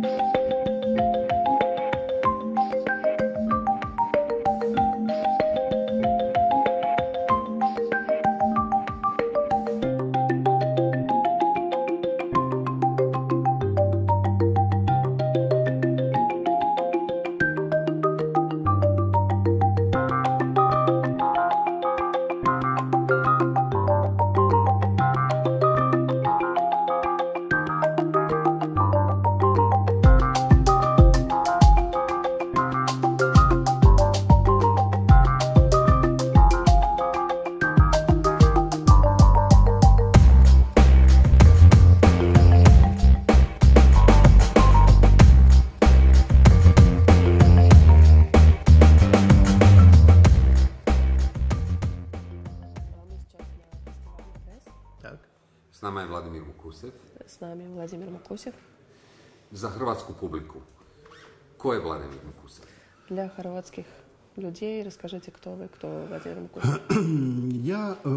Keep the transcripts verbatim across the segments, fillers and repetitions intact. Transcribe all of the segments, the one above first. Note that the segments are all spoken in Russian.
S nama je Vladimir Mukusev. S nama je Vladimir Mukusev. Za hrvatsku publiku, ko je Vladimir Mukusev? Для хорватских людей расскажите, кто вы, кто Владимир Мукусев. Я э,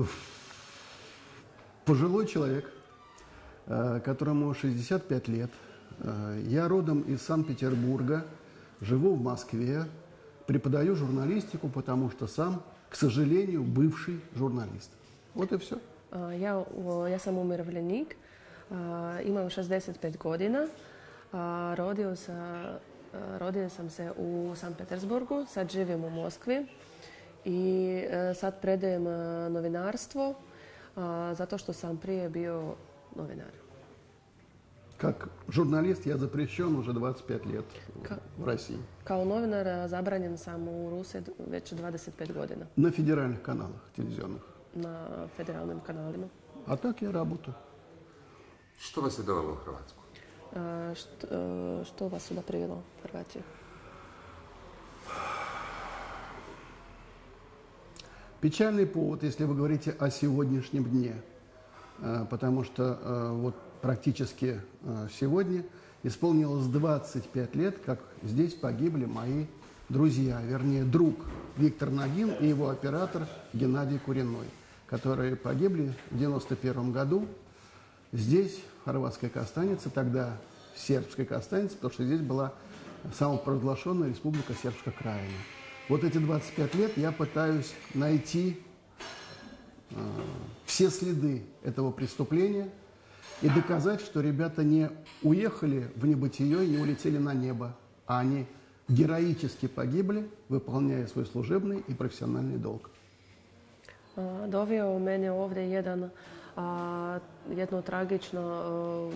пожилой человек, э, которому шестьдесят пять лет. Э, я родом из Санкт-Петербурга, живу в Москве, преподаю журналистику, потому что сам, к сожалению, бывший журналист. Вот и все. Ja, ja sam umirovljenik, imam šezdeset pet godina, rodio sam, rodio sam se u Sankt Petersburgu, sad živim u Moskvi i sad predajem novinarstvo zato što sam prije bio novinar. Как журналист я запрещен уже двадцать пять лет Ka, в России. Kao novinar zabranjen sam u Rusiji već dvadeset pet godina. На федеральных каналах телевизионных. Na federalnim kanalima. А так я работаю. Što vas je dovelo u Hrvatsku? A, što, što vas sуда privelo u Hrvatiju? Печальный повод, если вы говорите о сегодняшнем дне, потому что вот практически сегодня исполнилось двадцать пять лет, как здесь погибли мои друзья, вернее, друг Виктор Нагин и его оператор Геннадий Куриной, которые погибли в девяносто первом году здесь, в хорватской Костанице, тогда сербской Костанице, потому что здесь была самопровозглашенная республика Сербская Краина. Вот эти двадцать пять лет я пытаюсь найти э, все следы этого преступления и доказать, что ребята не уехали в небытие и не улетели на небо, а они героически погибли, выполняя свой служебный и профессиональный долг. Doveo mene ovdje jedan, a, jedno tragično a,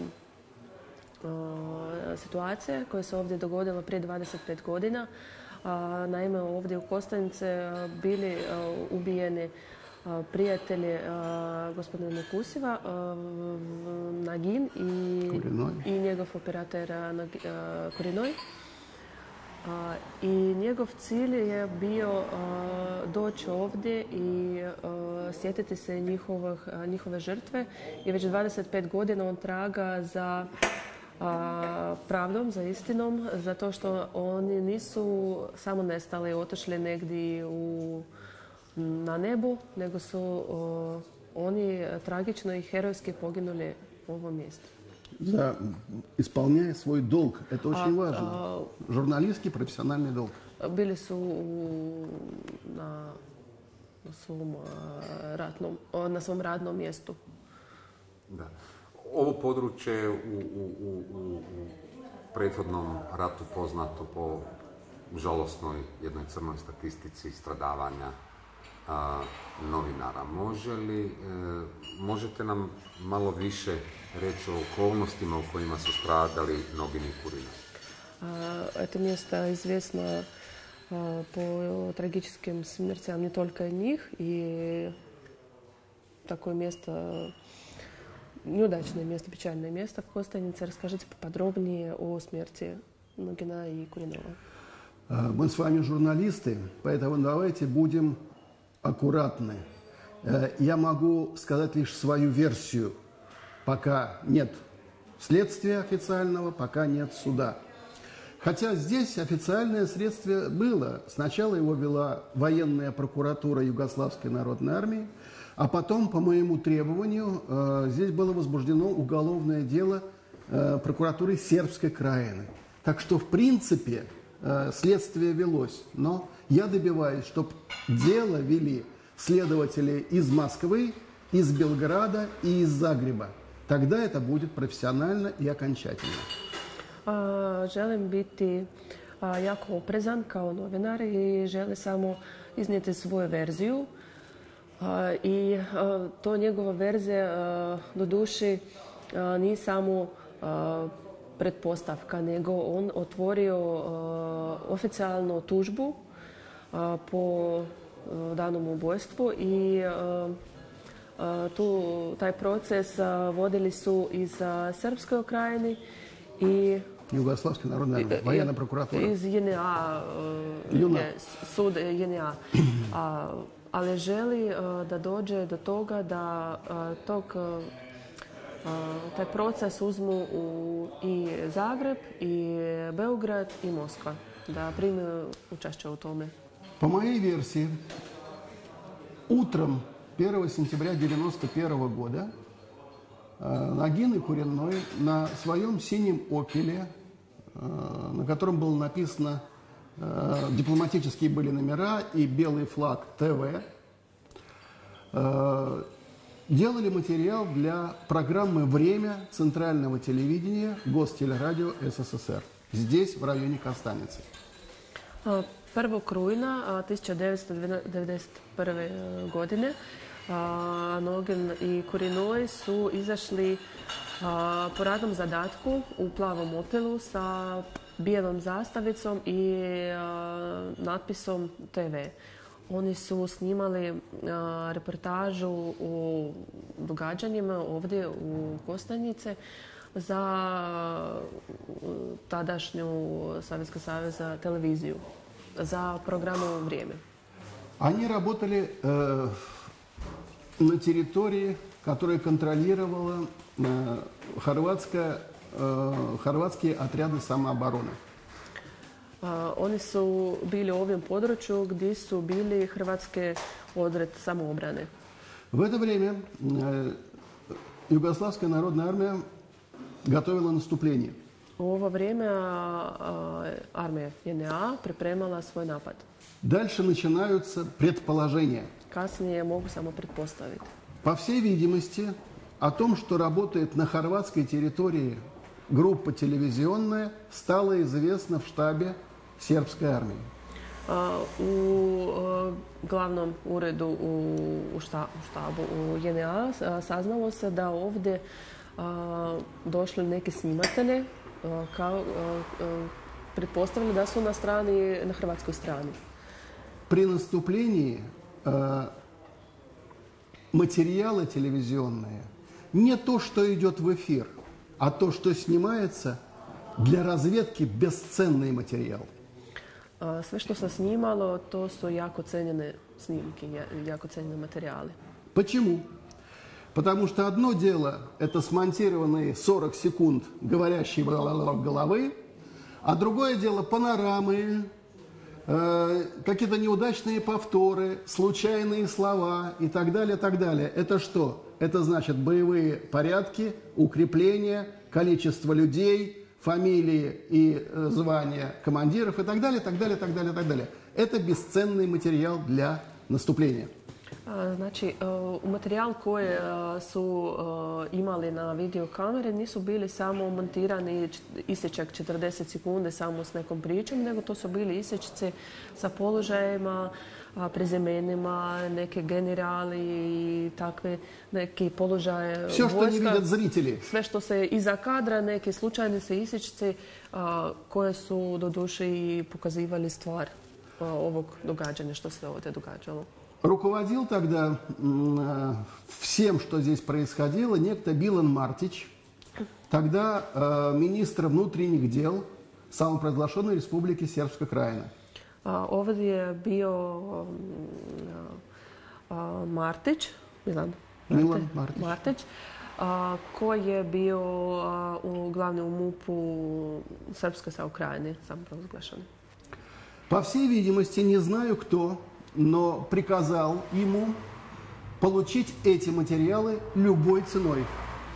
a, situacija koja se ovdje dogodila prije dvadeset pet godina. A, naime, ovdje u Kostanice bili a, ubijeni a, prijatelji a, gospodina Mukuseva, a, Nagin i, i njegov operator Kurinoj. A, I njegov cilj je bio a, doći ovdje i a, sjetiti se njihovih, a, njihove žrtve. I već dvadeset pet godina on traga za a, pravdom, za istinom, zato što oni nisu samo nestali, otišli negdje u, na nebu, nego su a, oni tragično i herojski poginuli u ovom mjestu. За, исполняя свой долг. Это очень а, важно. А, Журналистский профессиональный долг. Били su na, na, svom, ratnom, na svom radnom mjestu. Da. Ovo područje u, u, u, u prethodnom ratu poznato po žalosnoj jednoj crnoj statistici stradavanja a, novinara. Može li, e, možete nam malo više reći o okolnostima u kojima su stradali Nogin i Kurinoj? Это место известно а, по трагическим смертям не только них, и такое место, неудачное место, печальное место в Костанице. Расскажите поподробнее о смерти Ногина и Куринова. Мы с вами журналисты, поэтому давайте будем аккуратны. Я могу сказать лишь свою версию. Пока нет следствия официального, пока нет суда. Хотя здесь официальное следствие было. Сначала его вела военная прокуратура Югославской народной армии, а потом, по моему требованию, здесь было возбуждено уголовное дело э, прокуратурой Сербской Краины. Так что, в принципе, э, следствие велось. Но я добиваюсь, чтобы дело вели следователи из Москвы, из Белграда и из Загреба. Тогда это будет профессионально и окончательно. A, želim biti a, jako oprezan kao novinar i želim samo iznijeti svoju verziju. A, I a, to njegova verzija a, do duši a, nije samo a, pretpostavka, nego on otvorio a, oficijalnu tužbu a, po a, danom ubojstvu i a, a, tu taj proces a, vodili su iz a, Srpskoj krajini i Югославская народная армия, военная прокуратура. Iz J N A, je sud J N A. A, ali želi a, da dođe do toga da a, tog, a, taj proces uzmu u i Zagreb, i Beograd, i Moskva. Da prime učešće u tome. По моей версии, утром первого сентября девяносто первого года Нагин и Куренной на своем синем «Опеле», на котором было написано, дипломатические были номера и белый флаг ТВ, делали материал для программы «Время» Центрального телевидения Гостелерадио СССР. Здесь, в районе Костаницы. prvog rujna tisuću devetsto devedeset prve. godine Nogin i Kurinoj su izašli a, po radnom zadatku u plavom Opelu sa bijelom zastavicom i a, natpisom T V. Oni su snimali a, reportažu o događanjima ovdje u Kostajnice za tadašnju Sovjetskog saveza televiziju, za programu «Vrijeme». Они работали э, на территории, которую контролировала э, хорватская, э, хорватские отряды самообороны. Uh, oni su bili u ovom području gdje su bili hrvatske odred samoobrane. В это время э, Югославская народная армия готовила наступление. U ovo vrijeme uh, armija J N A pripremala svoj napad. Дальше начинаются предположения. Kasnije mogu samo pretpostaviti. По всей видимости, о том, что работает на хорватской территории группа телевизионная, стало известно в штабе сербской армии. Uh, u uh, glavnom uredu u, u, šta, u štabu u J N A uh, saznalo se da ovdje uh, došli neki snimatelji, uh, kao uh, uh, pretpostavili da su na strani, na hrvatskoj strani. При наступлении э, материалы телевизионные не то, что идет в эфир, а то, что снимается, для разведки бесценный материал. Uh, sve što se snimalo, to su jako cenjene snimke, jako cenjeni materijali. Почему? Потому что одно дело – это смонтированные сорок секунд говорящей головы, а другое дело – панорамы, э, какие-то неудачные повторы, случайные слова и так далее, так далее. Это что? Это значит боевые порядки, укрепления, количество людей, фамилии и э, звания командиров и так далее, так далее, так далее, так далее. Это бесценный материал для наступления. Znači, u materijal koje su imali na videokamere nisu bili samo montirani isječak četrdeset sekunde samo s nekom pričom, nego to su bili isječci sa položajima, prezimenima, neke generali i takve neki položaje Все, что не видят зрители. Sve što se iza kadra, neki slučajni se isječci koje su do duše i pokazivali stvar ovog događanja što se ovdje događalo. Руководил тогда э, всем, что здесь происходило, некто Билан Мартич, тогда э, министр внутренних дел самопровозглашенной республики Сербской Краина. Ovdje je bio Martić, Milan Milan Martić, Martić koji je bio u glavni u MUP-u Srpske sa Ukrajine, samoprovozglašeni. По всей видимости, не знаю кто, но приказал ему получить эти материалы любой ценой.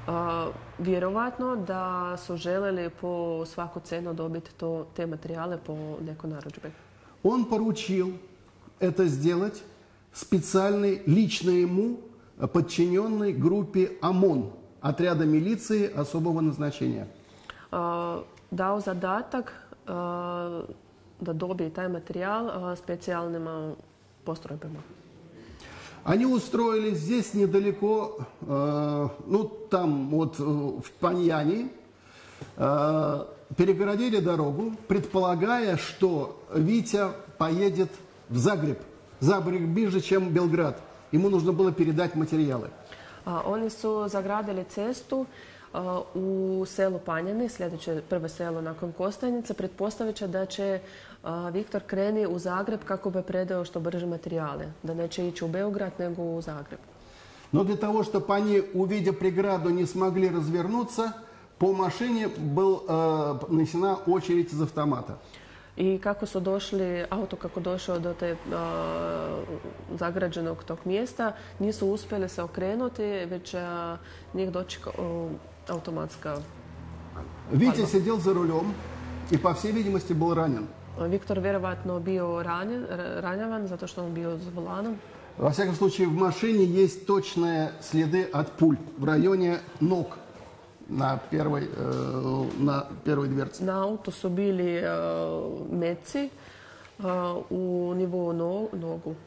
A, vjerovatno da su željeli po svaku cenu dobiti to, te materijale po nekoj narudžbi. Он поручил это сделать специальной, лично ему подчиненной группе ОМОН, отряда милиции особого назначения. A, dao zadatak a, da dobije taj materijal a, specijalnim a, postrojbama. Они устроились здесь недалеко, э, ну там вот в Паньяне, э, перегородили дорогу, предполагая, что Витя поедет в Загреб. Загреб ближе, чем Белград. Ему нужно было передать материалы. A, oni su zagradili cestu a, u selu Panjani, sljedeće prvo selo nakon Kostajnice, pretpostavit da će a, Viktor kreni u Zagreb kako bi predao što brže materijale, da neće ići u Beograd nego u Zagreb. Но для того, чтобы они, увидя преграду, не смогли развернуться, по машине была э, нанесена очередь из автомата. I kako su došli, auto kako došao do te a, zagrađenog tog mjesta, nisu uspjeli se okrenuti, već a, njih dočeka automatska. Витя сидел за рулем и, по всей видимости, был ранен. Viktor vjerovatno bio ranjen, ranjavan zato što on bio s volanom. Во всяком случае, в машине есть точные следы от пуль в районе ног на первой, э, на первой дверце. Na autu su bili uh, meci uh, u nivou no, nogu.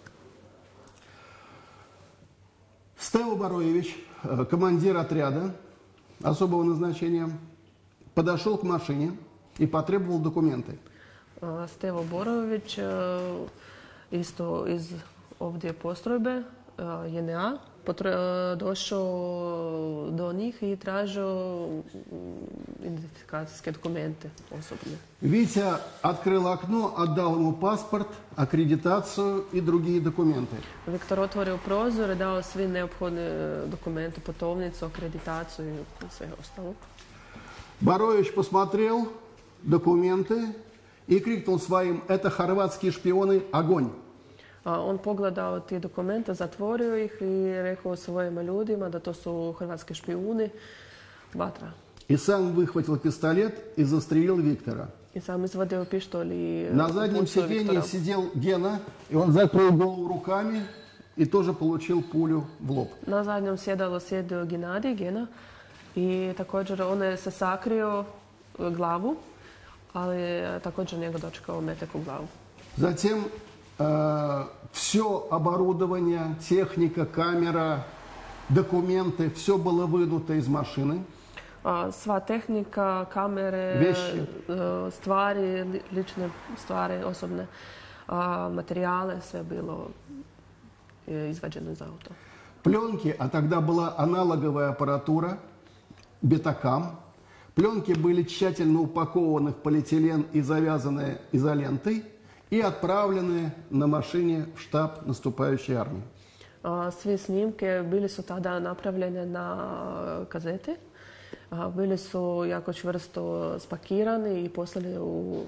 Стево Бароевич, э, командир отряда особого назначения, подошел к машине и потребовал документы. Uh, Stevo Borović, uh, isto iz ovdje postrojbe uh, J N A, potro- došao do njih i tražio identifikacijske dokumente osobne. Витя открыл окно, отдал ему паспорт, аккредитацию и другие документы. Viktor otvorio prozor i dao svi neophodne dokumente, putovnicu, akreditaciju i sve ostalo. Бароевич посмотрел документы и крикнул своим: «Это хорватские шпионы, огонь!» A on pogledao te dokumente, zatvorio ih i rekao svojim ljudima da to su hrvatski špijuni, vatra. И сам выхватил пистолет и застрелил Виктора. I sam izvadio pištolj i На заднем upucao сиденье Viktora. сидел Гена, и он закрыл голову руками и тоже получил пулю в лоб. Na zadnjem sjedalu sjedio Gennadij, Gena, i također on je se sakrio glavu, ali je također njega dočekao metak u glavu. Затем э, все оборудование, техника, камера, документы, все было вынуто из машины. A, sva tehnika, kamere, Vješi. e, stvari, li- lične stvari, osobne a, materijale, sve bilo je izvađeno iz auta. Пленки, а тогда была аналоговая аппаратура, бетакам. Пленки были тщательно упакованы в полиэтилен и завязаны изолентой и отправлены на машине в штаб наступающей армии. A, svi snimke bili su tada napravljene na kazete. A, bili su jako čvrsto spakirani i poslali u,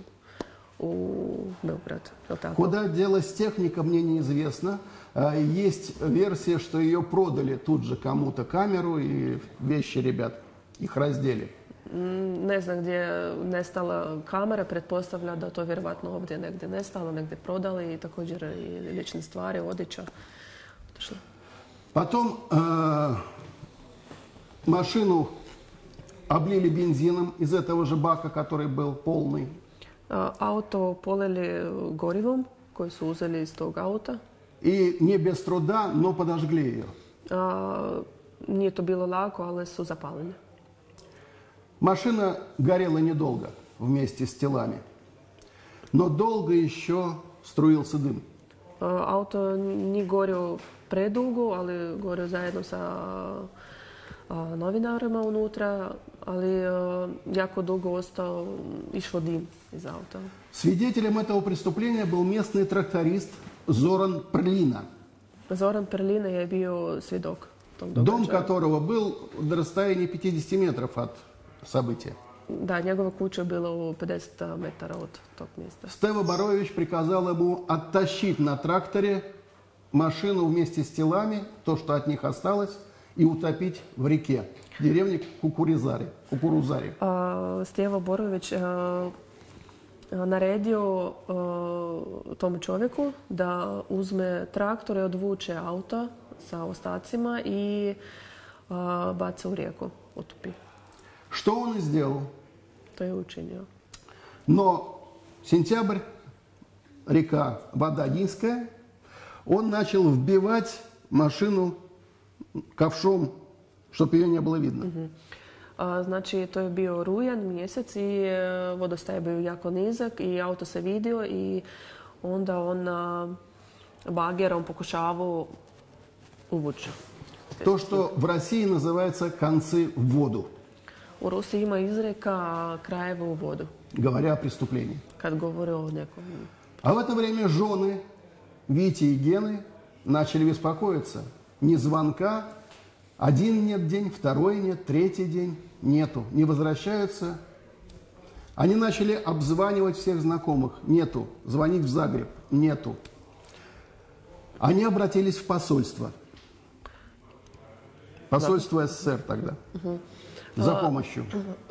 u Beograd. Je li tako? Куда делась техника, мне неизвестно. А, Есть версия, что ее продали тут же кому-то, камеру и вещи ребят. Их раздели. Mm, Ne znam gdje je nestala kamera, pretpostavlja da to vjerovatno ovdje negdje nestalo, negdje prodali i također i lične stvari, odjeća. Otišlo. Потом э, машину облили бензином из этого же бака, который был полный. A, Auto polili gorivom koji su uzeli iz tog auta. И не без труда, но подожгли ее. A, Nije to bilo lako, ali su zapalili. Машина горела недолго вместе с телами. Но долго еще струился дым. A, Auto nije gorio predugo, ali gorio zajedno sa a, novinarima unutra, ali a, jako dugo ostao, išlo dim iz auta. Свидетелем этого преступления был местный тракторист Зоран Прлина, Zoran Perlina je bio svjedok tog дом događaja. которого был на расстоянии пятидесяти метров от события. Da, njegova kuća je bila u pedeset metara od tog mjesta. Стево Бароевич приказал ему оттащить на тракторе машину вместе с телами, то, что от них осталось, и утопить в реке в деревне Кукуризари. Кукурузари. A, Stjevo Borović a, naredio a, tom čovjeku da uzme traktor i odvuče auto sa ostacima i a, baca u rijeku, utopi. Что он и сделал. To je učinio. Но сентябрь, река, вода низкая, он начал вбивать машину ковшом, чтобы ее не было видно. Uh-huh. A, znači, to je bio rujan mjesec i e, vodostaj je bio jako nizak i auto se vidio i onda on a, bagerom pokušavao uvući. То, что в России называется «концы в воду», U Rusiji ima izreka krajeva u vodu, говоря о преступлении. kad govore o nekom. А в это время жены Вити и Гены начали беспокоиться. Ни звонка, один нет день, второй нет, третий день нету, не возвращаются. Они начали обзванивать всех знакомых. Нету. Звонить в Загреб. Нету. Они обратились в посольство. Посольство СССР тогда. Угу. За помощью.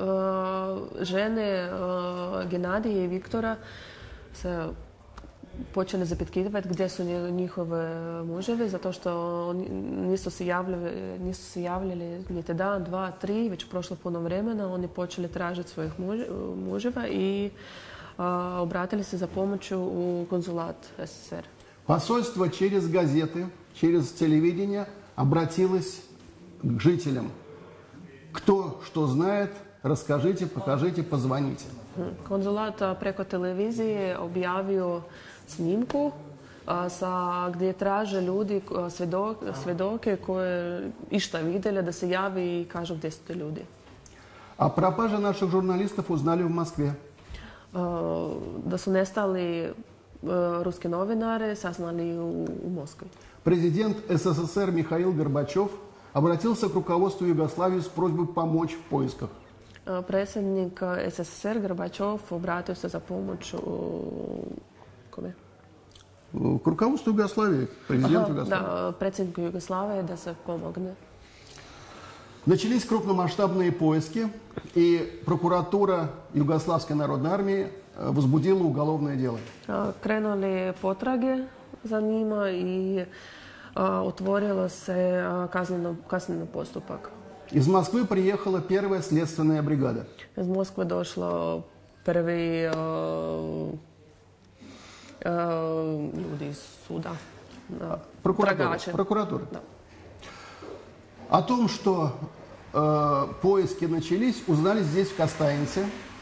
Žene Genadije i Viktora se počeli zapitkivati gdje su njihove muževi, zato što nisu se javljali, nisu se javljali niti dan, dva, tri, već prošlo puno vremena. Oni počeli tražiti svojih muževa i a, obratili se za pomoću u konzulat СССР. Посольство через газеты, через телевидение обратилось к жителям. Кто что знает, расскажите, покажите, позвоните. Konzulat preko televizije objavio snimku a, sa, gdje traže ljudi, svjedok, svjedoke koje išta vidjeli, da se javi i kažu gdje su te ljudi. О пропаже наших журналистов узнали в Москве. A, da su nestali a, ruski novinari, saznali u, u Moskvi. Президент СССР Михаил Горбачев обратился к руководству Югославии с просьбой помочь в поисках. Predsjednik СССР Gorbačov obratio se za pomoć kome? К руководству Югославии, президенту Югославии. Da, predsjedniku Jugoslavije da se pomogne. Начались крупномасштабные поиски, и прокуратура Югославской народной армии возбудила уголовное дело. Krenuli potrage za njima i otvorilo se kazneno, kazneno postupak. Из Москвы приехала первая следственная бригада. Iz Moskve došlo prvi uh, uh, ljudi iz suda. Uh, Прокуратура. Прокуратура. Да. О том, что э, поиски начались, узнали здесь, в Костаинце.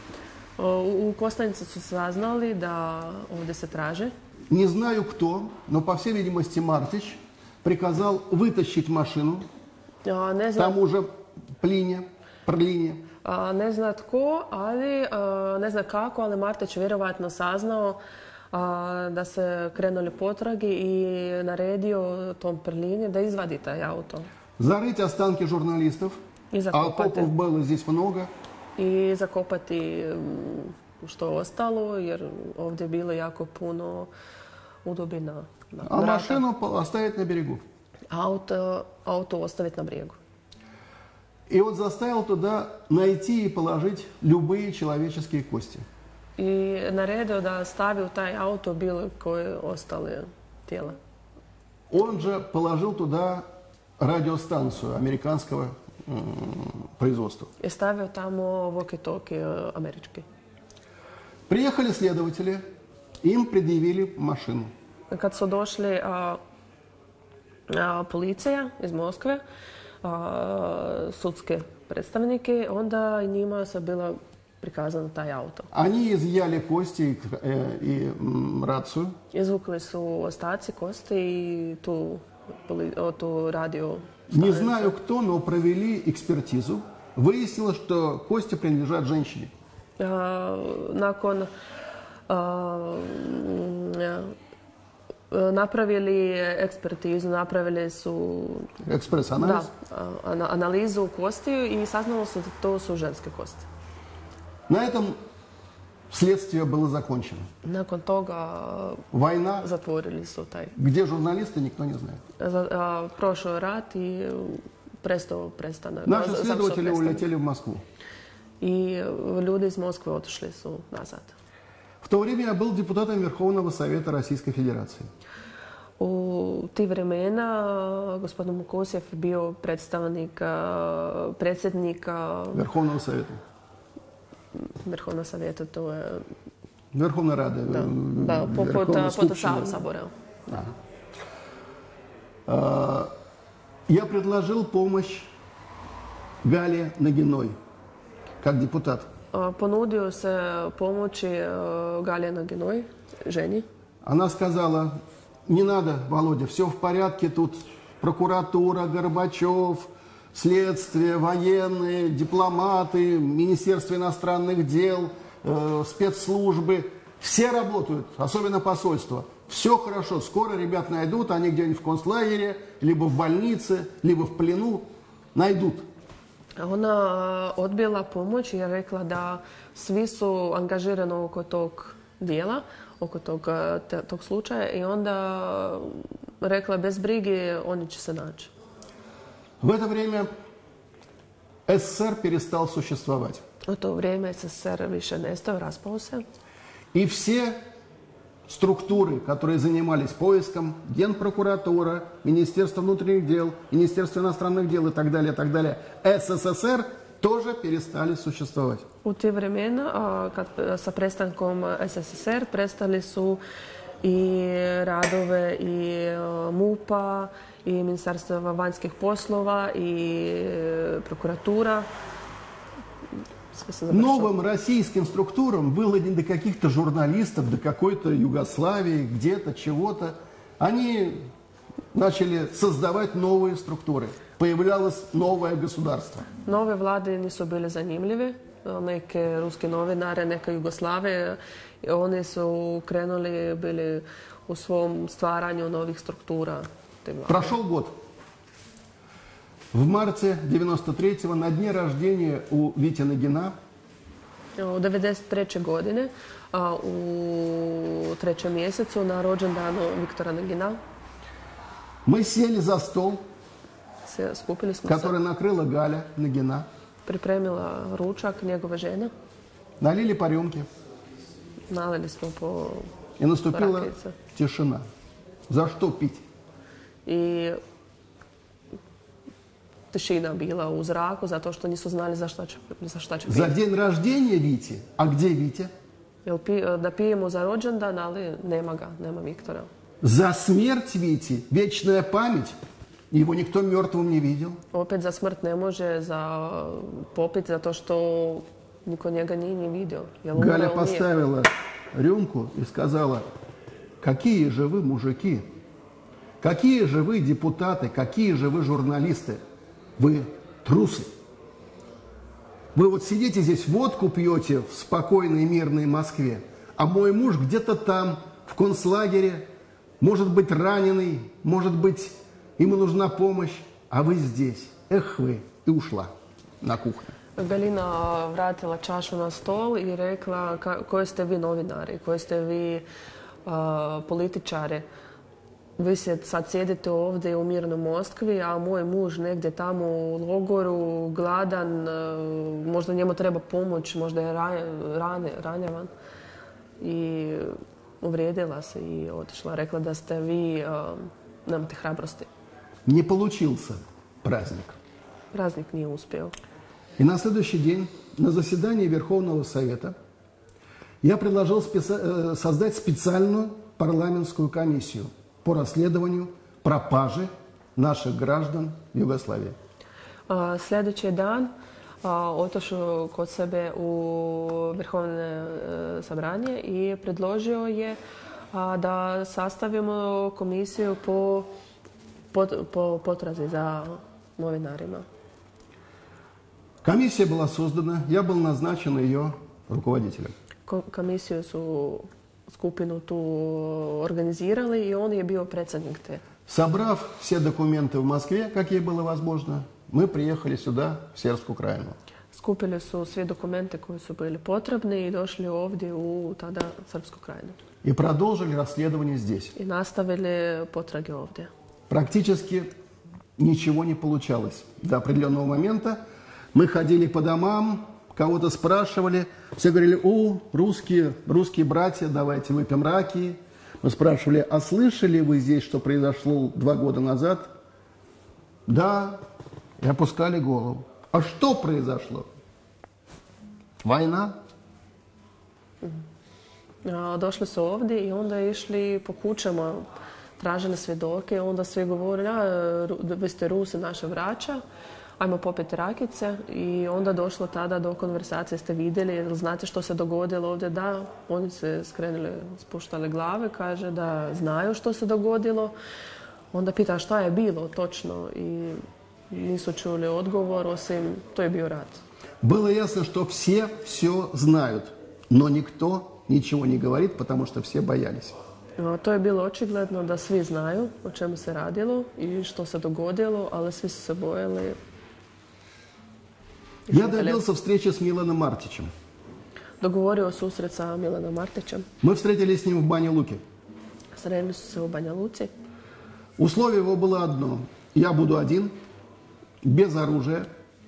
U Kostajnici su saznali da ovdje se traže. Не знаю кто, но, по всей видимости, Мартич приказал вытащить машину. A, ne znam, Там уже Плине, Прлине. a, ne zna tko, ali a, ne zna kako, ali Martić vjerovatno saznao a, da se krenuli potragi i naredio tom Prlini da izvadi taj auto. Зарыть останки журналистов. I А zakopati, окопов было здесь много. i zakopati m, što ostalo, jer ovdje je bilo jako puno udobina na А vrata. машину по- оставить на берегу. Auto, auto ostaviti na brijegu. И вот заставил туда найти и положить любые человеческие кости. I naredio da stavi u taj auto bilo koje ostale tijela. Он же положил туда радиостанцию американского м, производства. I stavio tamo walkie-talkie američki. Приехали следователи, им предъявили машину. Kad su došli a, a, policija iz Moskve, a, sudske predstavnike, onda njima se bila prikazana taj auto. Они изъяли кости и, э, и м, рацию. Izvukli su ostaci kosti i tu, poli- o, tu radio. Не знаю кто, но провели экспертизу. Выяснилось, что кости принадлежат женщине. A, nakon a, m, a, napravili ekspertizu, napravili su da, Экспресс-анализ. a, ana- analizu kostiju i saznalo se da to su ženske kosti. На этом следствие было закончено. Nakon toga Война, zatvorili su taj. где журналисты, никто не знает. Za, a, prošao je rat i prestao prestanak. Наши završao следователи prestanak. улетели в Москву. I ljudi iz Moskve otišli su nazad. В то время я был депутатом Верховного Совета Российской Федерации. U ti vremena gospodin Mukusjev bio predstavnik a, predsjednika Верховного Совета. Vrhovnog savjeta, to je Верховной Рады. da, э, da, poput, Верховной poput Skupštine. sabora. Да. А, Я предложил помощь Гале Нагиной, как депутат. A, Ponudio se pomoći a, Galije Naginoj, ženi. Она сказала, не надо, Володя, все в порядке, тут прокуратура, Горбачев, следствие, военные, дипломаты, Министерство иностранных дел, э, спецслужбы. Все работают, особенно посольство. Все хорошо, скоро ребят найдут, они где-нибудь в концлагере, либо в больнице, либо в плену, найдут. Ona odbila pomoć i je rekla da svi su angažirani oko tog dijela, oko tog, te, tog slučaja i onda rekla bez brige oni će se naći. В это время СССР перестал существовать. U to vrijeme S S S R više nestao, raspao se. И все структуры, которые занимались поиском, Генпрокуратура, Министерство внутренних дел, Министерство иностранных дел и так далее, так далее, СССР тоже перестали существовать. U ti vremena, a, kad, sa prestankom S S S R, prestali su i radove i a, MUP-a, i Ministarstva vanjskih poslova, i e, prokuratura. Sve se završilo. Новым российским структурам было не до каких-то журналистов, до какой-то Югославии, где-то, чего-то. Они начали создавать новые структуры. Появлялось новое государство. Nove vlade nisu bile zanimljive. Neke ruske novinare, neke Jugoslave, oni su krenuli, bili u svom stvaranju novih struktura. Te vlade. Прошел год. В марте девяносто третьего на дне рождения у Вити Нагина U devedeset treće godine, a, u trećem mjesecu, na rođendanu Viktora Nagina, мы сели за стол, se skupili smo который se, накрыла Галя Нагина, pripremila ručak njegove žene, налили по рюмке, nalili smo po и наступила rakijice. тишина. За что пить? I tišina bila u zraku zato što nisu znali za šta će, za šta će За piti. день рождения Вити. А где Витя? Jel pi, da pijemo za rođendan, ali nema ga, nema Viktora. За смерть Вити. Вечная память. Его никто мертвым не видел. Opet za smrt ne može, za popit, zato što niko njega nije ni vidio. Jel umro, Галя on nije. поставила рюмку и сказала, какие же вы мужики, какие же вы депутаты, какие же вы журналисты, вы трусы. Вы вот сидите здесь, водку пьете в спокойной мирной Москве, а мой муж где-то там, в концлагере, может быть раненый, может быть ему нужна помощь, а вы здесь. Эх вы, и ушла на кухню. Galina vratila čašu na stol i rekla ka, koji ste vi novinari, koji ste vi uh, političari. Vi se sad sjedite ovdje u mirnoj Moskvi, a moj muž negdje tamo u logoru, gladan, uh, možda njemu treba pomoć, možda je rane, ranjavan. I uvrijedila se i otišla. Rekla da ste vi, uh, nemate hrabrosti. Не получился праздник. Praznik nije uspio. И на следующий день на заседании Верховного Совета я предложил спеца- создать специальную парламентскую комиссию по расследованию пропажи наших граждан в Югославии. A, sljedeći dan a, otišao kod sebe u Vrhovne e, sabranje i predložio je a, da sastavimo komisiju po, po, po potrazi za novinarima. Комиссия была создана, я был назначен ее руководителем. Ko- Komisiju su skupinu tu organizirali i on je bio predsjednik te. Собрав все документы в Москве, как ей было возможно, мы приехали сюда, в Сербскую Краину. Skupili su sve dokumente koji su bili potrebni i došli ovdje u tada Srpsku krajinu. И продолжили расследование здесь. I nastavili potrage ovdje. Практически ничего не получалось. До определенного момента мы ходили по домам, кого-то спрашивали, все говорили: о, русские, русские братья, давайте выпьем раки. Мы спрашивали: а слышали вы здесь, что произошло два года назад? Да, и опускали голову. А что произошло? Война? Došli su ovdje i onda išli po kućama, tražili svjedoke, onda svi govorili: a, vi ste Rusi, naša braća, ajmo popiti rakice. I onda došlo tada do konversacije, ste vidjeli, znate što se dogodilo ovdje? Da, oni se skrenuli, spuštali glave, kaže da znaju što se dogodilo. Onda pita šta je bilo točno i nisu čuli odgovor, osim to je bio rat. Было ясно, что все все знают, но никто ничего не говорит, потому что все боялись. To je bilo očigledno da svi znaju o čemu se radilo i što se dogodilo, ali svi su se bojali. Я добился встречи с Миланом Мартичем. Dogovorio susret sa Milanom Martićem. Мы встретились с ним в Бане Луки. Sreli su se u Banja Luci. Условие его было одно. Я буду один, без оружия.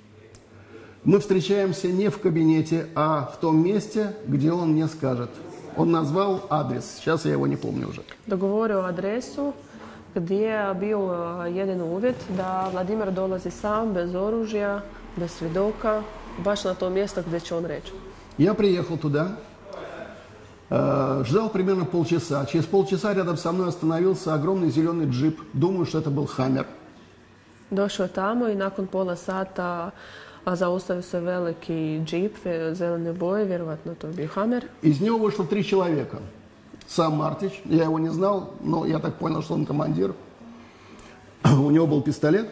Мы встречаемся не в кабинете, а в том месте, где он мне скажет. Он назвал адрес. Сейчас я его не помню уже. Dogovorio adresu gdje je bio jedan uvjet da Vladimir dolazi sam, bez oružja, bez svjedoka, baš na to mjesto gdje će on reći. Я приехал туда, э, ждал примерно полчаса. Через полчаса рядом со мной остановился огромный зеленый джип. Думаю, что это был «Хаммер». Došao je tamo i nakon pola sata a zaustavio se veliki džip zelene boje, vjerovatno to je bio Hammer. Из него вышло три человека. Сам Мартич, я его не знал, но я так понял, что он командир. У него был пистолет.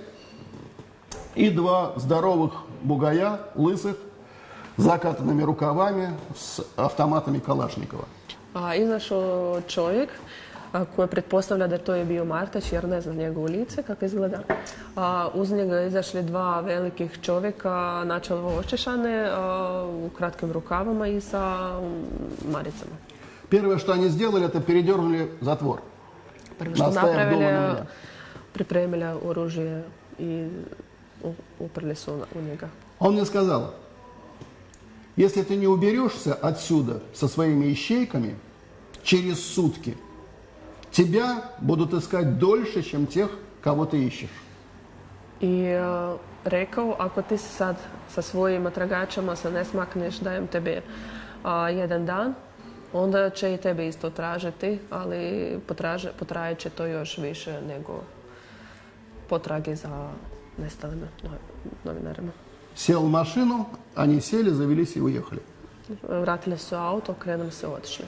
И два здоровых бугая, лысых, с закатанными рукавами, с автоматами Калашникова. A izašao čovjek koji pretpostavlja da to je bio Martić, jer ne zna njegovo lice kako izgleda. A uz njega izašli dva velikih čovjeka, načelno očešane, u kratkim rukavama i sa maricama. Первое, что они сделали, это передернули затвор. Prvo što napravili, pripremili oružje i uprli su u njega. Он мне сказал: если ты не уберешься отсюда со своими ищейками, через сутки тебя будут искать дольше, чем тех, кого ты ищешь. I uh, rekao, ako ti se sad sa svojim tragačama se ne smakneš, dajem tebi uh, jedan dan, onda će i tebe isto tražiti, ali potraže, potrajet će to još više nego potrage za nestalim novinarima. Сел в машину, они сели, завелись и уехали. Vratili su auto, krenuli se, otišli.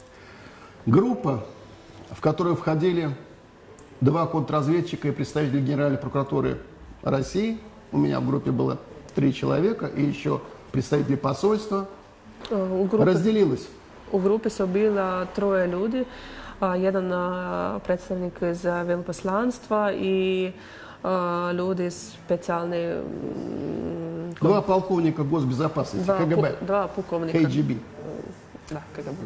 Группа, в которую входили два контрразведчика и представитель Генеральной прокуратуры России, у меня в группе было три человека, и еще представители посольства, U grupi, разделилась. u grupi su bila troje ljudi, a, jedan a, predstavnik iz a, veleposlanstva i a, ljudi iz specijalne... mm, Два полковника госбезопасности, dva, КГБ, pu- dva pukovnika. КГБ. Da, K G B.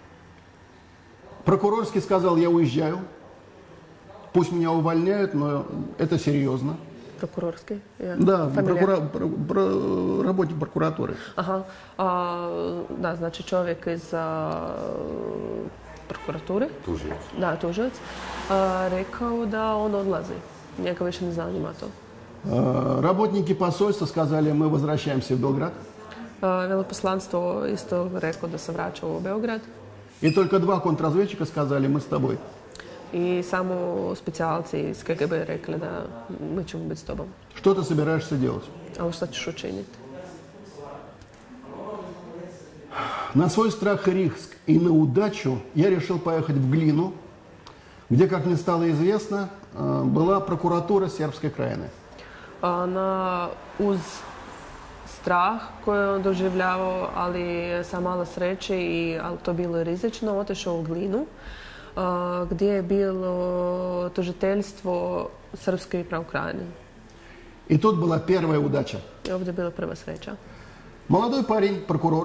Прокурорский сказал: я уезжаю, пусть меня увольняют, но это серьезно. Prokurorski? Ja. Да, Familija. прокура- про- про- работник прокуратуры. Aha, a, da, znači čovjek iz a, prokurature, Tužioc. da, tužilac, a, rekao da on odlazi. Njega više ne zanima to. Э, Работники посольства сказали: мы возвращаемся в Белград. A, Veleposlanstvo isto rekao da se vraća u Beograd. И только два контрразведчика сказали: мы с тобой. I samo specijalci iz K G B rekli da mi ćemo biti s tobom. Что ты собираешься делать? Ali šta ćeš učiniti? На свой страх и риск и на удачу я решил поехать в Глину, где, как мне стало известно, э, была прокуратура Сербской Краины. A, na, uz strah koji je on doživljavao, ali sa malo sreće, i, ali to bilo rizično, otišao u Glinu, a, gdje je bilo tužiteljstvo Srpske i Krajine. И тут была первая удача. I ovdje je bila prva sreća. Молодой парень, прокурор,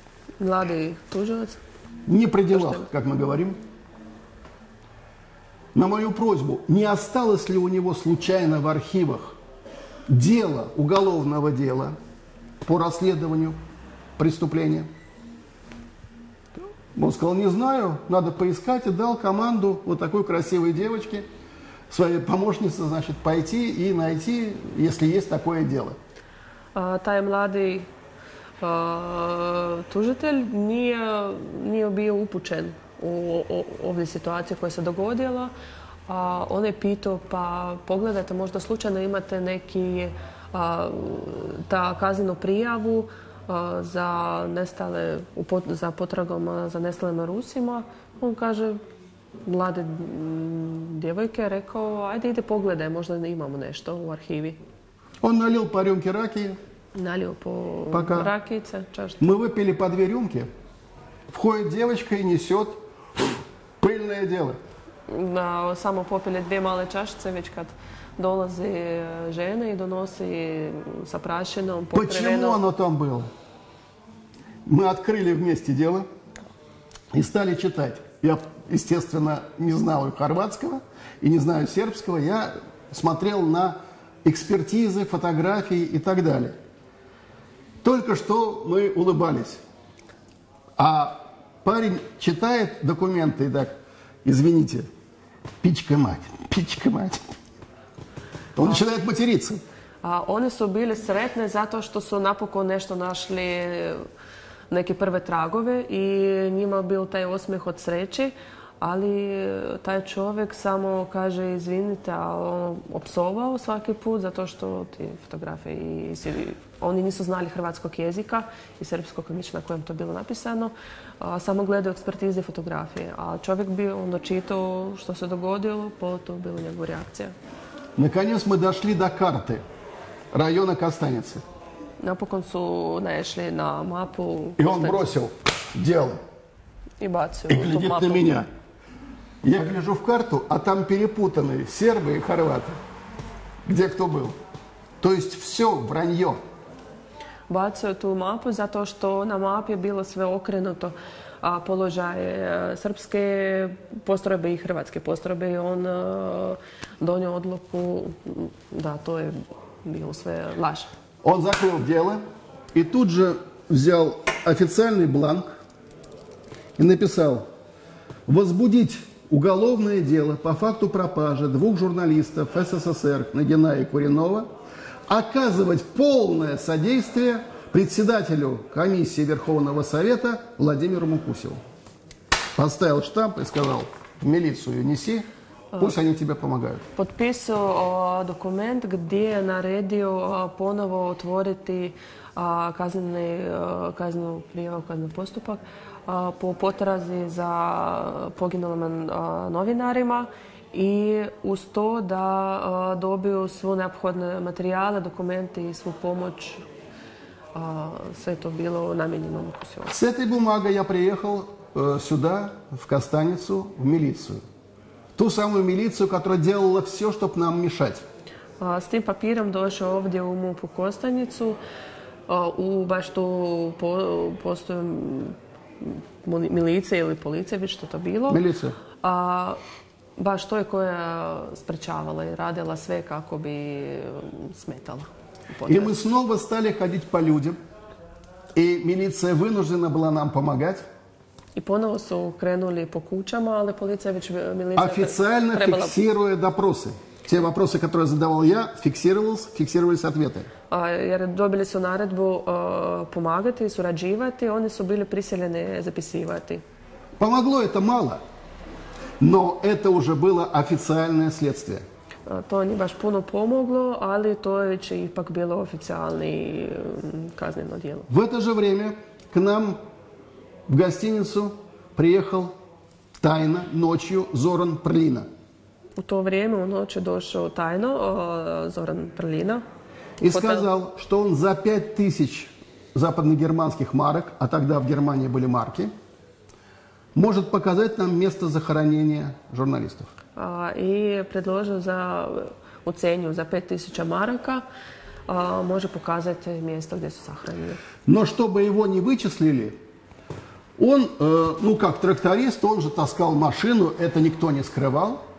Mladi tužilac, не при делах, как мы говорим, на мою просьбу, не осталось ли у него случайно в архивах дело, уголовного дела по расследованию преступления. Он сказал, не знаю, надо поискать, и дал команду вот такой красивой девочке, своей помощнице, значит, пойти и найти, если есть такое дело. A, taj mladi a, tužitelj nije, nije bio upućen u ovdje situaciju koja se dogodila. A, on je pitao, pa pogledajte, možda slučajno imate neki a, ta kaznenu prijavu a, za nestale, za potragom za nestalim Rusima. On kaže, mlade djevojke je rekao, ajde ide pogledaj, možda imamo nešto u arhivi. Он налил по рюмке ракии. Налил по Пока ракице, чашечке. Мы выпили по две рюмки. Входит девочка и несет пыльное дело. Da, samo popili dvije male čašice, već kad dolazi žena i donosi sa prašinom pokriveno. Почему оно там было? Мы открыли вместе дело и стали читать. Я, естественно, не знал хорватского и не знаю сербского. Я смотрел на экспертизы, фотографии и так далее. Только что мы улыбались. А парень читает документы и так, извините, пичка мать, пичка мать. Он начинает материться. A oni su bili sretni zato što su napokon nešto našli, neke prve tragove i njima bio taj osmijeh od sreće, ali taj čovjek samo kaže izvinite, a on opsovao svaki put zato što ti fotografe i oni nisu znali hrvatskog jezika i srpskog na kojem to bilo napisano, a samo gledaju ekspertize fotografije. A čovjek bi onda čitao što se dogodilo, potom bila njegova reakcija. Наконец мы дошли до карты района Костаницы. Napokon su naišli na mapu. И он бросил дело. И bacio и tu глядит mapu. на меня. Я гляжу в карту, а там перепутаны сербы и хорваты. Где кто был. То есть все вранье. Bacio tu mapu zato što na mapi je bilo sve okrenuto. A položaj srpske postrojbe i hrvatske postrojbe i on donio odluku da to je bilo sve laž. Он закрыл дело и тут же взял официальный бланк и написал: возбудить уголовное дело по факту пропажи двух журналистов СССР Кнагина и Куренова, оказывать полное содействие председателю комиссии Верховного Совета Владимиру Мукусеву. Поставил штамп и сказал: в милицию неси, pust они тебе помогают. Potpisao dokument gdje je naredio ponovo otvoriti kaznenu prijavu, kazneni postupak po potrazi za poginulim novinarima i uz to da dobiju svu neophodne materijale, dokumente i svu pomoć. Sve to bilo namijenjeno Мукусеву. С этой бумагой я приехал э, сюда, в Костаницу, в милицию. Ту самую милицию, которая делала все, чтобы нам мешать. S tim papirom došao ovdje u MUP u Kostanicu, u baš tu po, postoji milicija ili policija, već što to bilo. Milicija. A, baš to je koja sprečavala i radila sve kako bi smetala. И мы снова стали ходить по людям, и милиция вынуждена была нам помогать. I ponovo su krenuli po kućama, ali policija već milicija официально trebala... фиксируя допросы. Те вопросы, которые задавал я, фиксировались, фиксировались ответы. Jer dobili su naredbu uh, pomagati i surađivati, oni su bili prisiljeni zapisivati. Помогло это мало, но это уже было официальное следствие. To nije baš puno pomoglo, ali to je već ipak bilo oficijalni kazneno djelo. В это же время к нам в гостиницу приехал тайно ночью Зоран Прлина. U to vrijeme u noć je došao tajno uh, Zoran Prlina. И сказал, что он за пять тысяч западногерманских марок, а тогда в Германии были марки, может показать нам место захоронения журналистов. Uh, I predložio za ucenju za pet tisuća maraka, uh, može pokazati mjesto gdje su sahranjeni. Но чтобы его не вычислили, он, э, ну как тракторист, он же таскал машину, это никто не скрывал.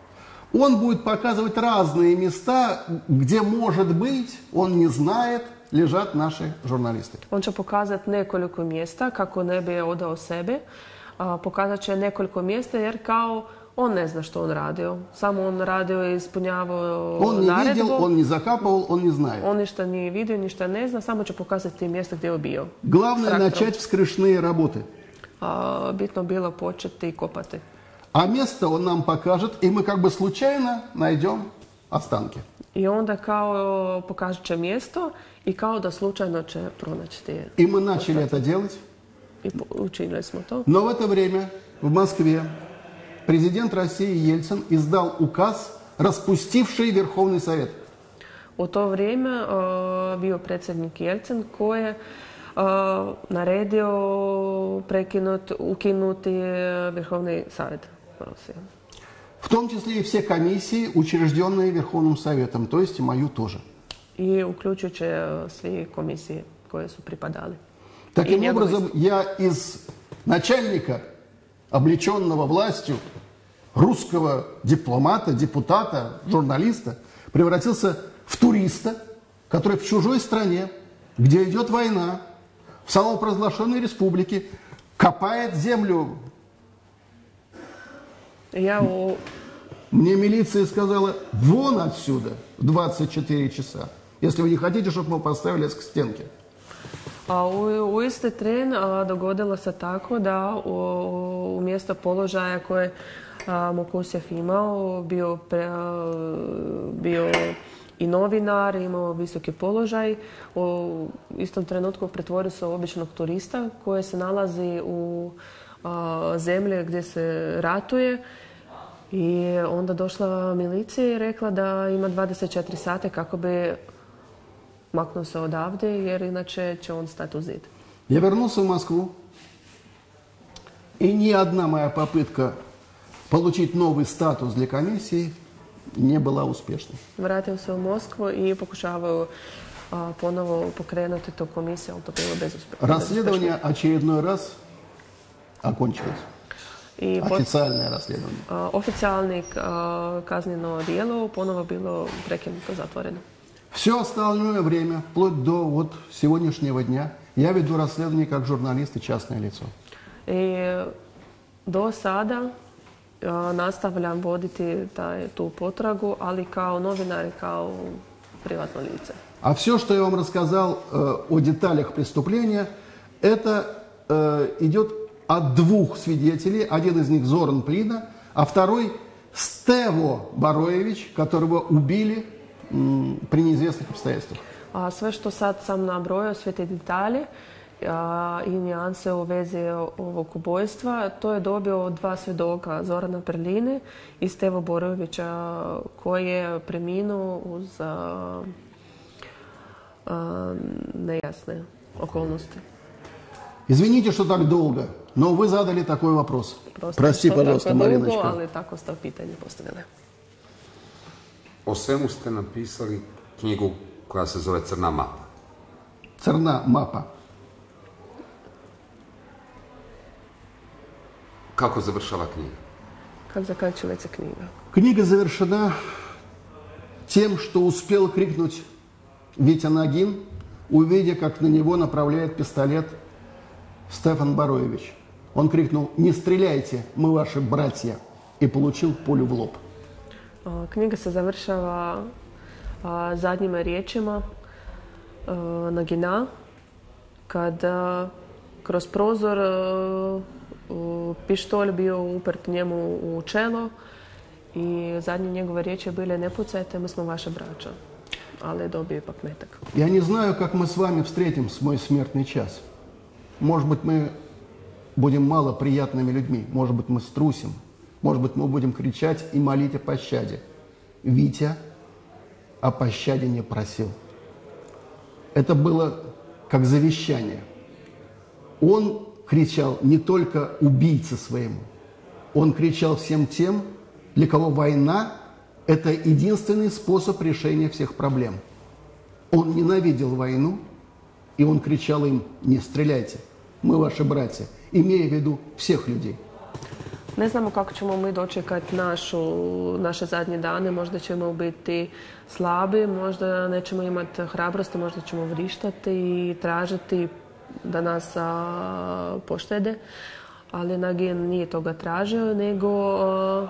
Он будет показывать разные места, где, может быть, он не знает, ležat naši žurnalisti. On će pokazati nekoliko mjesta kako ne bi odao sebe. Pokazat će nekoliko mjesta jer kao on ne zna što on radio. Samo on radio i ispunjavao On ne naredbu. vidjel, on ne zakapao, on ne zna. On ništa nije vidio, ništa ne zna, samo će pokazati mjesta gdje je bio. Главное начать вскрышные работы. A, bitno bilo početi kopati. А место он нам покажет, и мы как бы случайно найдем останки. I onda kao pokažet će mjesto i kao da slučajno će pronaći te. И мы начали это делать. I učinili smo to. Но в это время в Москве президент России Ельцин издал указ, распустивший Верховный Совет. U to vrijeme uh, bio predsjednik Jelcin koji je uh, naredio prekinuti, ukinuti Vrhovni savjet Rusije. В том числе и все комиссии, учрежденные Верховным Советом, то есть и мою тоже. I uključujući svi komisije koje su pripadali. Таким образом, я из начальника, облеченного властью, русского дипломата, депутата, журналиста, превратился в туриста, который в чужой стране, где идет война, в самопровозглашенной республике, копает землю. Я у... Мне милиция сказала, вон отсюда в двадцать четыре часа, если вы не хотите, чтобы мы поставили к стенке. A u, u isti tren a, dogodilo se tako da u, u mjesto položaja koje a, Mukusjev imao, bio, pre, a, bio i novinar, imao visoki položaj, u istom trenutku pretvorio se u običnog turista koji se nalazi u a, zemlji gdje se ratuje. I onda došla milicija i rekla da ima dvadeset četiri sata kako bi maknuo se odavde, jer inače će on stati u zid. Я вернулся в Москву, и ни одна моя попытка получить новый статус для комиссии не была успешной. Vratio se u Moskvu i pokušavaju a, ponovo pokrenuti tu komisiju, ali to bilo bezuspješno. Расследование очередной раз окончилось. I pot, Официальное расследование. a, oficijalni a, kazneno djelo ponovo bilo prekinuto, zatvoreno. Все остальное время, вплоть до вот сегодняшнего дня, я веду расследование как журналист и частное лицо. I do sada a, nastavljam voditi taj, tu potragu, ali kao novinar i kao privatno lice. А все, что я вам рассказал э, о деталях преступления, это э, идет от двух свидетелей. Один из них Зоран Плина, а второй Стево Бароевич, которого убили м, при неизвестных обстоятельствах. A sve što sad sam nabrojao, sve te detalje a, i nijanse u vezi ovog ubojstva, to je dobio od dva svjedoka, Zorana Perline i Stevo Borojevića, koji je preminuo uz a, a, nejasne okolnosti. Извините, что так долго, но вы задали такой вопрос. Просто Прости, što пожалуйста, tako dugo, Мариночка. ali tako ste pitanje postavili. O svemu ste napisali knjigu koja se zove Crna mapa. Crna mapa. Kako završava knjiga? Как заканчивается книга? Книга завершена тем, что успел крикнуть Витя Нагин, увидя, как на него направляет пистолет Стефан Бароевич. Он крикнул: «Не стреляйте, мы ваши братья!» и получил пулю в лоб. A, Knjiga se završava a, zadnjim riječima a, Nagina, kad a, kroz prozor a, u, pištolj bio upert njemu u čelo i zadnje njegove riječi bile: ne pucajte, mi smo vaša braća. Ali je dobio ipak metak. Я не знаю, как мы с вами встретим мой смертный час. Может быть, мы будем малоприятными людьми, может быть, мы струсим, может быть, мы будем кричать и молить о пощаде. Витя о пощаде не просил. Это было как завещание. Он кричал не только убийце своему, он кричал всем тем, для кого война – это единственный способ решения всех проблем. Он ненавидел войну, и он кричал им: «Не стреляйте, мы ваши братья», имея в виду всех людей. Ne znamo kako ćemo mi dočekati našu, naše zadnje dane, možda ćemo biti slabi, možda nećemo imati hrabrosti, možda ćemo vrištati i tražiti da nas a, poštede, ali Nagin nije toga tražio, nego a,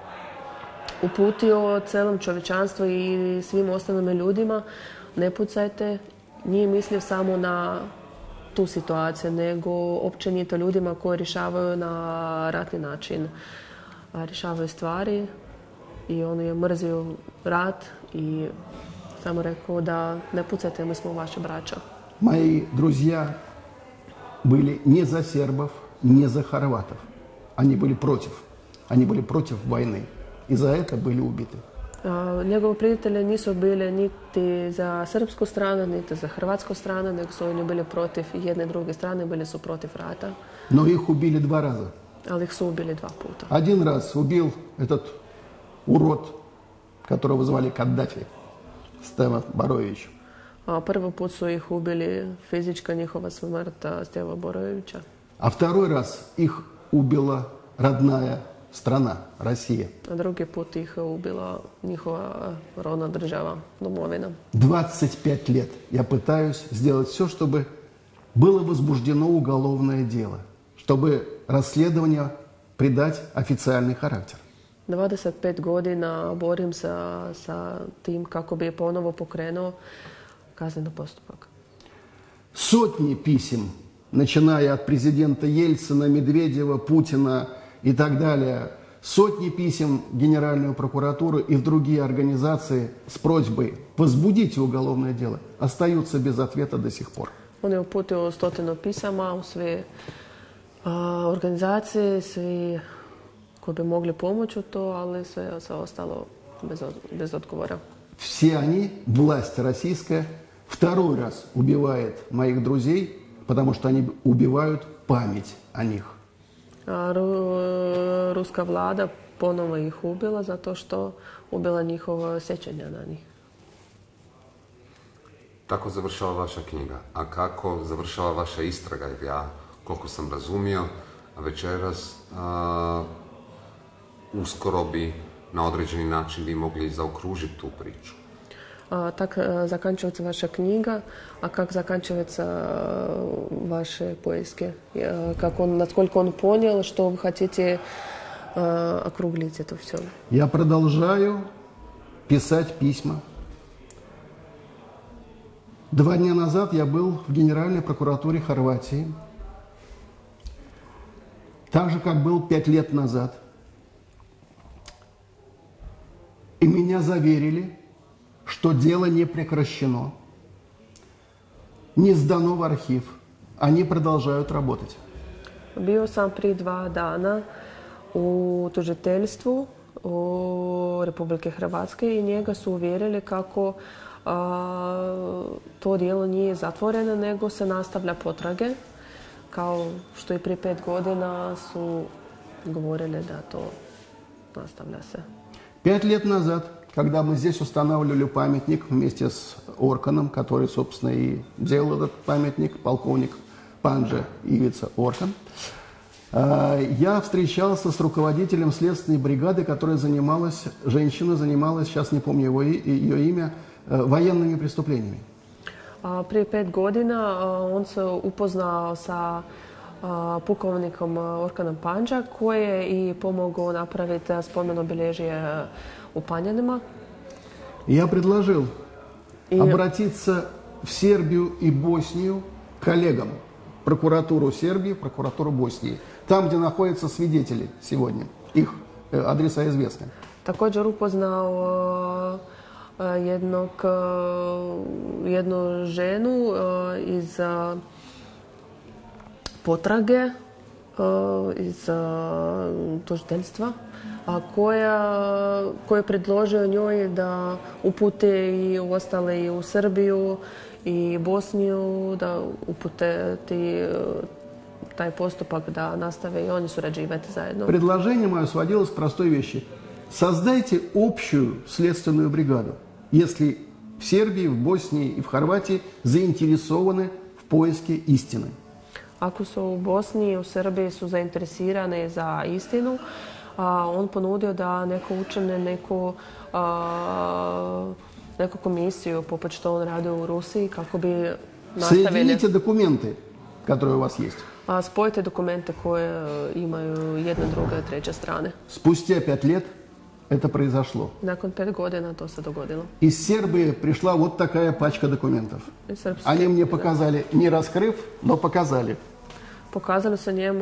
uputio celom čovječanstvu i svim ostalim ljudima, ne pucajte, nije mislio samo na tu situaciju, nego općenito ljudima koji rješavaju na ratni način. Rješavaju stvari i on je mrzio rat i samo rekao da ne pucajte, mi smo vaši braća. Мои друзья были не за сербов, не за хорватов. Они были против. Они были против войны. И за это были убиты. Njegovi prijatelji nisu bili niti za srpsku stranu, niti za hrvatsku stranu, nego su oni bili protiv jedne i druge strane, bili su protiv rata. Но их убили два раза. Ali ih su ubili dva puta. Один раз убил этот урод, которого звали Каддафи, Стева Бороевич. Prvi put su ih ubili fizička njihova smrt Steva Borojevića. А второй раз их убила родная страна, Россия. A drugi put ih ubila njihova rodna država, domovina. двадцать пять лет я пытаюсь сделать все, чтобы было возбуждено уголовное дело, чтобы расследование придать официальный характер. dvadeset pet godina borim se sa tim kako bi ponovo pokrenuo kazneni postupak. Сотни писем, начиная от президента Ельцина, Медведева, Путина и так далее, сотни писем в Генеральную прокуратуру и в другие организации с просьбой возбудить уголовное дело остаются без ответа до сих пор. On je uputio stotinu pisama u sve a, organizacije, svi koji bi mogli pomoći u to, ali sve, sve ostalo bez, bez odgovora. Все они, власть российская, второй раз убивает моих друзей, потому что они убивают память о них. A Ru, ruska vlada ponovo ih ubila zato što ubila njihovo sjećanje na njih. Tako završava vaša knjiga. A kako završava vaša istraga? Jer ja, koliko sam razumio, večeras a, uskoro bi na određeni način vi mogli zaokružiti tu priču. А, так заканчивается ваша книга, а как заканчиваются ваши поиски? Как он, насколько он понял, что вы хотите а, округлить это все? Я продолжаю писать письма. Два дня назад я был в Генеральной прокуратуре Хорватии, так же, как был пять лет назад. И меня заверили, что дело не прекращено, не сдано в архив, они продолжают работать. Bio sam prije dva dana u tužiteljstvu u Republike Hrvatske i njega su uvjerili kako a, to djelo nije zatvoreno, nego se nastavlja potrage, kao što i prije pet godina su govorili da to nastavlja se. Пять лет назад, когда мы здесь устанавливали памятник вместе с Орканом, который, собственно, и делал этот памятник, полковник Панджа Ивица Оркан, я встречался с руководителем следственной бригады, которая занималась, женщина занималась, сейчас не помню его, ее имя, военными преступлениями. Prije pet godina on se upoznao sa pukovnikom Orkanom Pandža koji je i pomogao napraviti spomen obilježje u Panjanima. Я предложил и... обратиться в Сербию и Боснию коллегам, прокуратуру Сербии, прокуратуру Боснии, там, где находятся свидетели сегодня. Их адреса известны. Također upoznao jednog, jednu ženu iz potrage, iz tužiteljstva, a koja, koja je predložio njoj da upute i ostale i u Srbiju i Bosniju, da upute ti, taj postupak da nastave i oni surađivati zajedno. Предложение мое сводилось к простой вещи. Создайте общую следственную бригаду, если в Сербии, в Боснии и в Хорватии заинтересованы в поиске истины. Ako su u Bosni i u Srbiji su zainteresirane za istinu, a, on ponudio da neko učine neku, a, neku komisiju, poput što on radi u Rusiji, kako bi nastavili... Соедините документы, которые у вас есть. A, spojite dokumente koje imaju jedna, druga i treća strane. Спустя пять лет это произошло. Nakon pet godina to se dogodilo. Из Сербии пришла вот такая пачка документов. Iz Srpske, Они мне da. показали, не раскрыв, но показали. Pokazali su njemu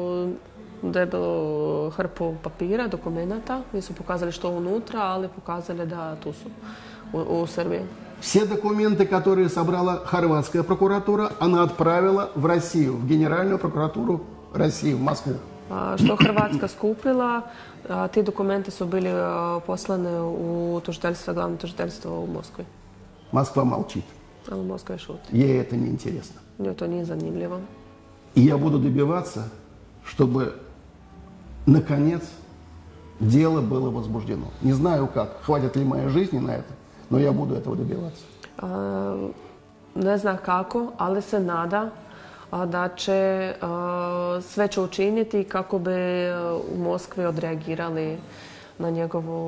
debelu hrpu papira, dokumenata. Nisu pokazali što unutra, ali pokazali da tu su u, u Srbiji. Все документы, которые собрала хорватская прокуратура, она отправила в Россию, в Генеральную прокуратуру России, в Москву. A, što Hrvatska skupila, a, ti dokumenti su bili a, poslane u tužiteljstvo, glavno tužiteljstvo u Moskvi. Москва молчит. Ali Moskva šuti. Ей это не интересно. Njoj to nije zanimljivo. И я буду добиваться, чтобы, наконец, дело было возбуждено. Не знаю как, хватит ли моей жизни на это, но я буду этого добиваться. A, ne zna kako, ali se nada a, da će a, sve će učiniti kako bi a, u Moskvi odreagirali na njegovu,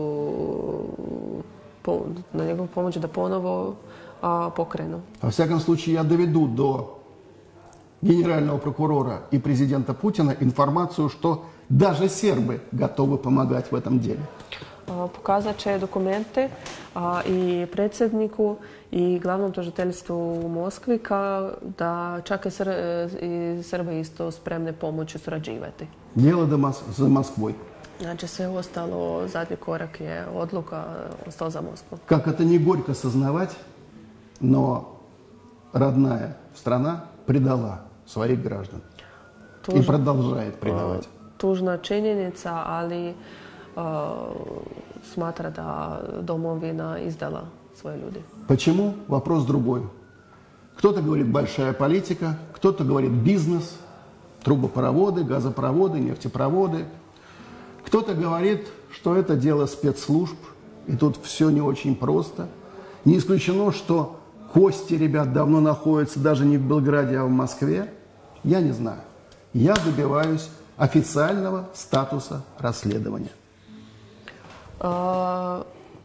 po, na njegovu pomoć da ponovo a, pokrenu. Во всяком случае, я доведу до генерального прокурора и президента Путина информацию, что даже сербы готовы помогать в этом деле. A, pokazat će dokumente a, i predsjedniku i glavnom tužiteljstvu u Moskvi ka, da čak i, Sr, i Srbe isto spremne pomoći surađivati. Дело до Мос- за Москвой. Znači sve ostalo, zadnji korak je odluka, ostalo za Moskvu. Как это не горько сознавать, но родная страна предала своих граждан и Tužna, продолжает предавать. tužna činjenica, ali a, smatra da domovina izdala svoje ljudi. Почему? Вопрос другой. Кто-то говорит большая политика, кто-то говорит бизнес, трубопроводы, газопроводы, нефтепроводы. Кто-то говорит, что это дело спецслужб, и тут все не очень просто. Не исключено, что кости ребят давно находятся даже не в Белграде, а в Москве. Я не знаю. Я добиваюсь официального статуса расследования. A,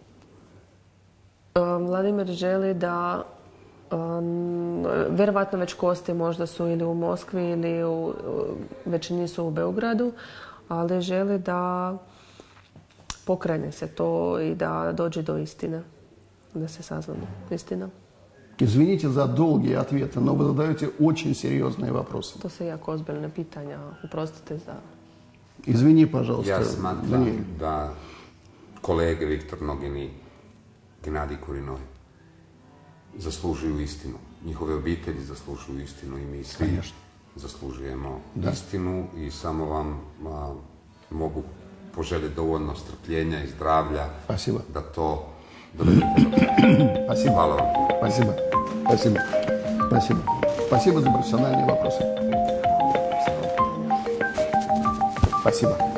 a, Vladimir želi da a, vjerovatno već kosti možda su ili u Moskvi ili u, već nisu u Beogradu, ali želi da pokrene se to i da dođe do istine, da se sazna istina. Извините за долгие ответы, но вы задаете очень серьезные вопросы. To su jako ozbiljne pitanja, uprostite za... Извини, пожалуйста, Ja smatram Daniel. da kolege Viktor Nogin i Gennadij Kurinoj zaslužuju istinu. Njihove obitelji zaslužuju istinu i mi svi Конечно. zaslužujemo Da. istinu i samo vam a, mogu poželjeti dovoljno strpljenja i zdravlja Спасибо. da to dovedete do kraja. Спасибо. Hvala vam. Спасибо. Спасибо. Спасибо. Спасибо за профессиональные вопросы. Спасибо.